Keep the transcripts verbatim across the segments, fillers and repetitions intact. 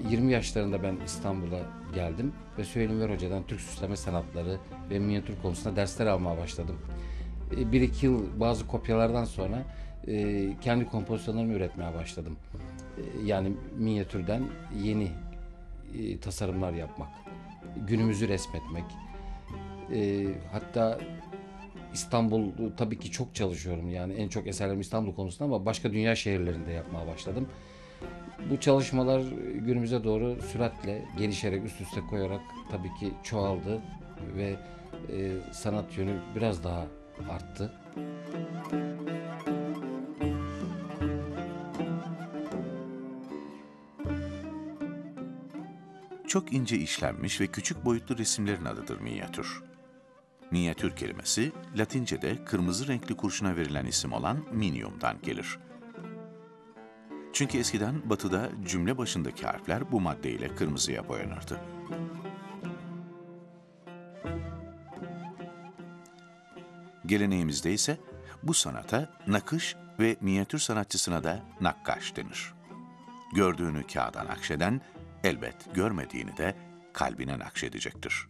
yirmi yaşlarında ben İstanbul'a geldim ve Süheyl Ünver Hoca'dan Türk süsleme sanatları ve minyatür konusunda dersler almaya başladım. E, Bir iki yıl bazı kopyalardan sonra e, kendi kompozisyonlarımı üretmeye başladım. E, Yani minyatürden yeni e, tasarımlar yapmak, günümüzü resmetmek. E, Hatta İstanbul tabii ki çok çalışıyorum, yani en çok eserlerim İstanbul konusunda, ama başka dünya şehirlerinde yapmaya başladım. Bu çalışmalar günümüze doğru süratle gelişerek, üst üste koyarak tabii ki çoğaldı ve e, sanat yönü biraz daha arttı. Çok ince işlenmiş ve küçük boyutlu resimlerin adıdır minyatür. Minyatür kelimesi, Latince'de kırmızı renkli kurşuna verilen isim olan minium'dan gelir. Çünkü eskiden batıda cümle başındaki harfler bu maddeyle kırmızıya boyanırdı. Geleneğimizde ise bu sanata nakış ve minyatür sanatçısına da nakkaş denir. Gördüğünü kağıda nakşeden, elbet görmediğini de kalbine nakşedecektir.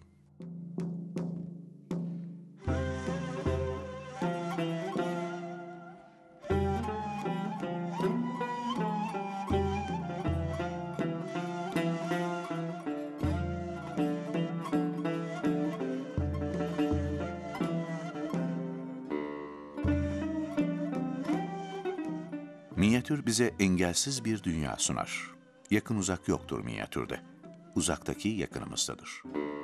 Minyatür bize engelsiz bir dünya sunar. Yakın uzak yoktur minyatürde. Uzaktaki yakınımızdadır.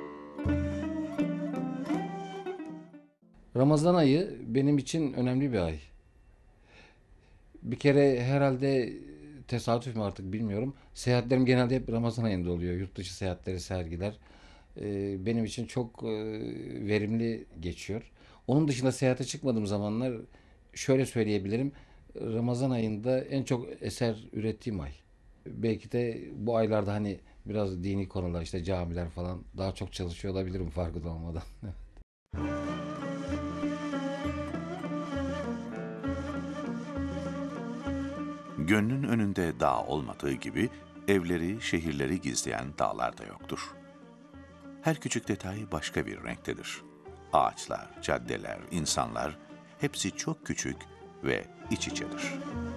Ramazan ayı benim için önemli bir ay. Bir kere herhalde tesadüf mü artık bilmiyorum. Seyahatlerim genelde hep Ramazan ayında oluyor. Yurt dışı seyahatleri, sergiler. Ee, benim için çok e, verimli geçiyor. Onun dışında seyahate çıkmadığım zamanlar şöyle söyleyebilirim. Ramazan ayında en çok eser ürettiğim ay. Belki de bu aylarda hani biraz dini konular, işte camiler falan, daha çok çalışıyor olabilirim farkında olmadan. Gönlün önünde dağ olmadığı gibi evleri, şehirleri gizleyen dağlar da yoktur. Her küçük detay başka bir renktedir. Ağaçlar, caddeler, insanlar hepsi çok küçük ve iç içedir.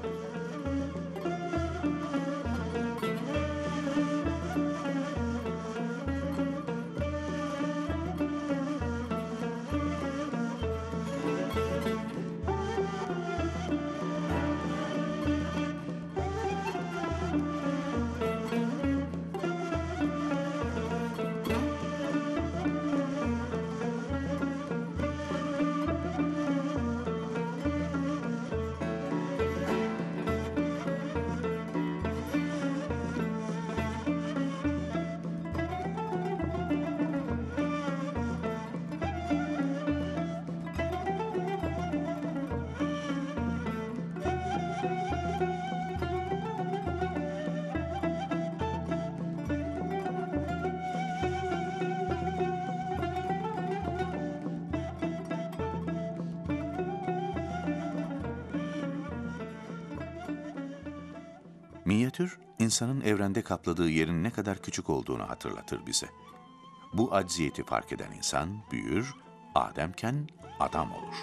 Minyatür, insanın evrende kapladığı yerin ne kadar küçük olduğunu hatırlatır bize. Bu acziyeti fark eden insan büyür, Ademken adam olur.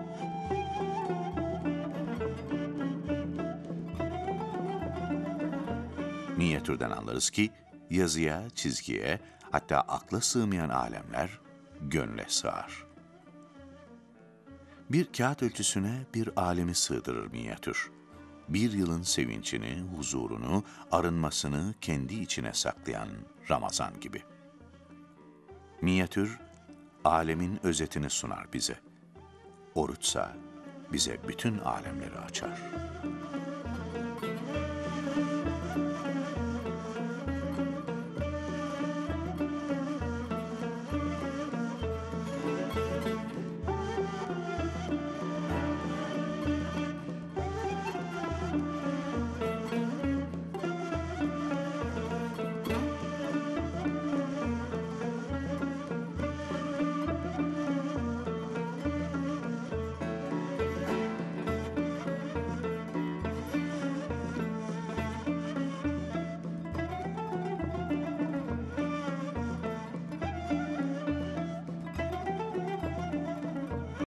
Minyatürden anlarız ki yazıya, çizgiye, hatta akla sığmayan alemler gönle sığar. Bir kağıt ölçüsüne bir alemi sığdırır minyatür. Bir yılın sevinçini, huzurunu, arınmasını kendi içine saklayan Ramazan gibi. Minyatür, alemin özetini sunar bize. Oruçsa bize bütün alemleri açar.